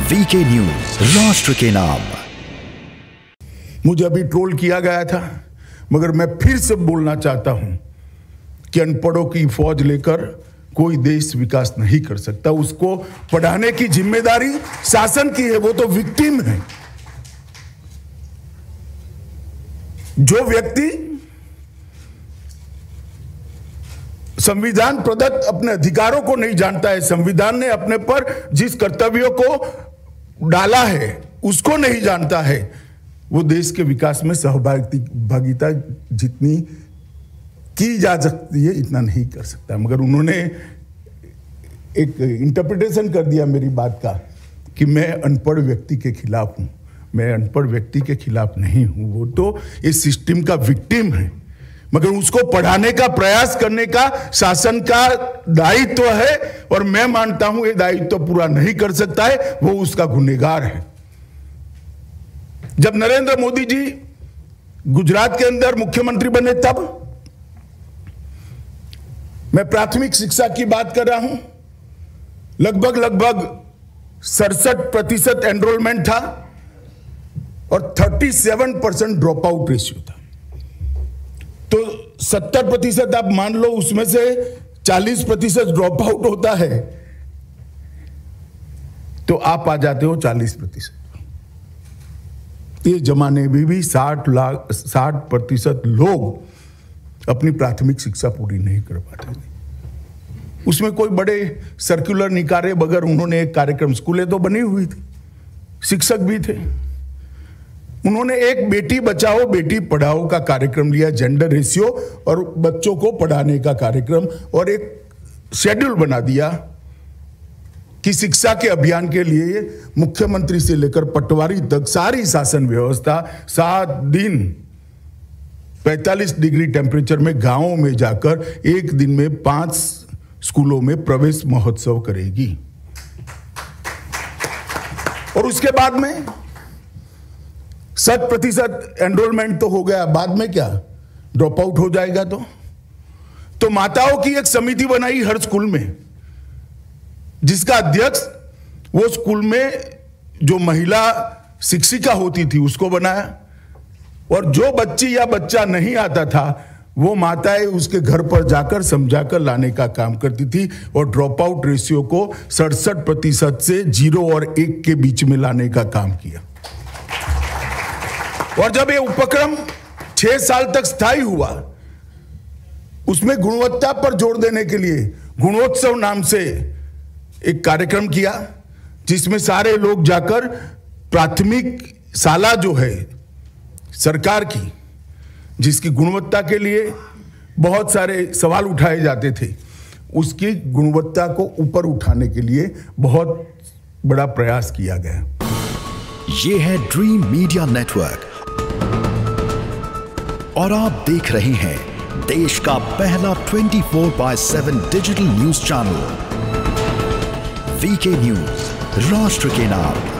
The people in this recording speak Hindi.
वीके न्यूज, राष्ट्र के नाम। मुझे अभी ट्रोल किया गया था, मगर मैं फिर से बोलना चाहता हूं कि अनपढ़ों की फौज लेकर कोई देश विकास नहीं कर सकता। उसको पढ़ाने की जिम्मेदारी शासन की है, वो तो विक्टिम है। जो व्यक्ति संविधान प्रदत्त अपने अधिकारों को नहीं जानता है, संविधान ने अपने पर जिस कर्तव्यों को डाला है उसको नहीं जानता है, वो देश के विकास में सहभागिता जितनी की जा सकती है इतना नहीं कर सकता। मगर उन्होंने एक इंटरप्रिटेशन कर दिया मेरी बात का कि मैं अनपढ़ व्यक्ति के खिलाफ हूं। मैं अनपढ़ व्यक्ति के खिलाफ नहीं हूं, वो तो इस सिस्टम का विक्टिम है, मगर उसको पढ़ाने का प्रयास करने का शासन का दायित्व है और मैं मानता हूं ये दायित्व पूरा नहीं कर सकता है, वो उसका गुनहगार है। जब नरेंद्र मोदी जी गुजरात के अंदर मुख्यमंत्री बने तब मैं प्राथमिक शिक्षा की बात कर रहा हूं, लगभग 67% एनरोलमेंट था और 37% ड्रॉप आउट रेशियो था। तो 70% आप मान लो, उसमें से 40% ड्रॉप आउट होता है, तो आप आ जाते हो 40%। ये जमाने में भी 60% लोग अपनी प्राथमिक शिक्षा पूरी नहीं कर पाते थे। उसमें कोई बड़े सर्कुलर निकाले बगैर उन्होंने एक कार्यक्रम, स्कूलें तो बनी हुई थी, शिक्षक भी थे, उन्होंने एक बेटी बचाओ बेटी पढ़ाओ का कार्यक्रम लिया, जेंडर रेशियो और बच्चों को पढ़ाने का कार्यक्रम, और एक शेड्यूल बना दिया कि शिक्षा के अभियान के लिए मुख्यमंत्री से लेकर पटवारी तक सारी शासन व्यवस्था 7 दिन 45 डिग्री टेम्परेचर में गांवों में जाकर एक दिन में 5 स्कूलों में प्रवेश महोत्सव करेगी। और उसके बाद में 100% एनरोलमेंट तो हो गया, बाद में क्या ड्रॉप आउट हो जाएगा। तो माताओं की एक समिति बनाई हर स्कूल में, जिसका अध्यक्ष वो स्कूल में जो महिला शिक्षिका होती थी उसको बनाया, और जो बच्ची या बच्चा नहीं आता था वो माताएं उसके घर पर जाकर समझाकर लाने का काम करती थी, और ड्रॉप आउट रेशियो को 67% से 0 और 1 के बीच में लाने का काम किया। और जब ये उपक्रम 6 साल तक स्थायी हुआ, उसमें गुणवत्ता पर जोर देने के लिए गुणोत्सव नाम से एक कार्यक्रम किया, जिसमें सारे लोग जाकर प्राथमिक शाला जो है सरकार की, जिसकी गुणवत्ता के लिए बहुत सारे सवाल उठाए जाते थे, उसकी गुणवत्ता को ऊपर उठाने के लिए बहुत बड़ा प्रयास किया गया। ये है ड्रीम मीडिया नेटवर्क और आप देख रहे हैं देश का पहला 24/7 digital news channel VK news, राष्ट्र के नाम।